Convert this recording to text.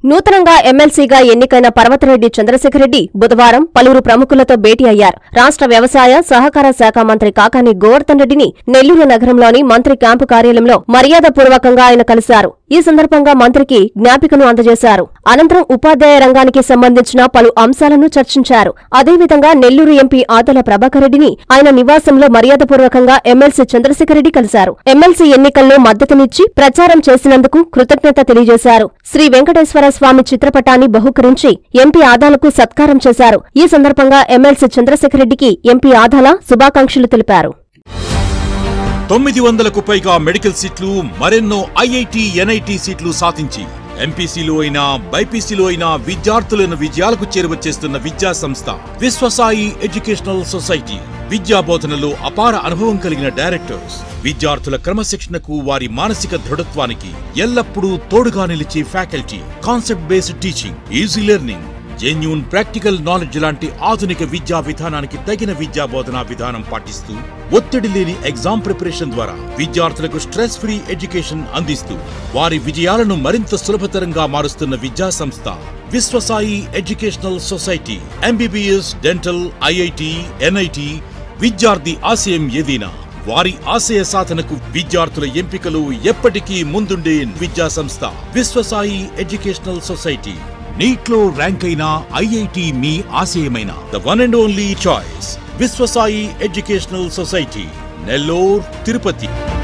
నూతనంగా ఎమ్మెల్సీగా ఎన్నికైన పర్వతరెడ్డి చంద్రశేఖర్ రెడ్డి బుధవారం పలువురు ప్రముఖులతో భేటీ అయ్యారు. రాష్ట్ర వ్యవసాయ, సహకార శాఖ మంత్రి కాకాని గోవర్ధన్ రెడ్డిని నెల్లూరు నగరంలోని మంత్రి క్యాంపు కార్యాలయంలో మర్యాదపూర్వకంగా ఆయన కలిశారు. ఈ సందర్భంగా మంత్రికి జ్ఞాపికను అందజేశారు. అనంతరం ఉపాధ్యాయ రంగానికి సంబంధించిన పలు అంశాలను చర్చించారు. అదేవిధంగా నెల్లూరు ఎంపీ ఆదల ప్రభాకర్ రెడ్డిని ఆయన నివాసంలో మర్యాదపూర్వకంగా ఎమ్మెల్సీ చంద్రశేఖర్ రెడ్డి కలిశారు. ఎమ్మెల్సీ ఎన్నికల్లో మద్దతునిచ్చి ప్రచారం చేసినందుకు కృతజ్ఞత తెలియజేశారు. శ్రీ వెంకటేశ్వర స్వామి చిత్రపటాన్ని బహూకరించి ఎంపీ ఆదాలకు సత్కారం చేశారు. ఈ సందర్భంగా ఎమ్మెల్సీ చంద్రశేఖర్ రెడ్డికి ఎంపీ ఆదాల శుభాకాంక్షలు తెలిపారు. 900కు పైగా మెడికల్ సీట్లు, మరెన్నో ఐఐటి, ఎన్ఐటి సీట్లు సాధించి ఎంపీసీలో అయినా బైపీసీలో అయినా విద్యార్థులను విజయాలకు చేరువచేస్తున్న విద్యా సంస్థ విశ్వసాయి ఎడ్యుకేషనల్ సొసైటీ. విద్యా బోధనలో అపార అనుభవం కలిగిన డైరెక్టర్స్ విద్యార్థుల క్రమశిక్షణకు, వారి మానసిక దృఢత్వానికి ఎల్లప్పుడూ తోడుగా నిలిచే faculty, concept based teaching, easy learning, genuine practical knowledge లాంటి ఆధునిక విద్యా విధానానికి తగిన విద్యా బోధనా విధానం పాటిస్తూ ఒత్తిడి లేని ఎగ్జామ్ ప్రిపరేషన్ ద్వారా విద్యార్థులకు స్ట్రెస్ ఫ్రీ ఎడ్యుకేషన్ అందిస్తూ వారి విజయాలను మరింత సులభతరంగా మారుస్తున్న విద్యా సంస్థ Vishwasai educational society. MBBS, dental, IIT, NIT విద్యార్థి ఆశయం ఏదైనా వారి ఆశయ సాధనకు విద్యార్థుల ఎంపికలు ఎప్పటికీ ముందుండే విద్యా సంస్థ విశ్వసాయి ఎడ్యుకేషనల్ సొసైటీ. నీట్లో ర్యాంక్ అయిన ఐఐటి మీ ఆశయమైన the one and only choice Vishwasai educational society, Nellore, Tirupati.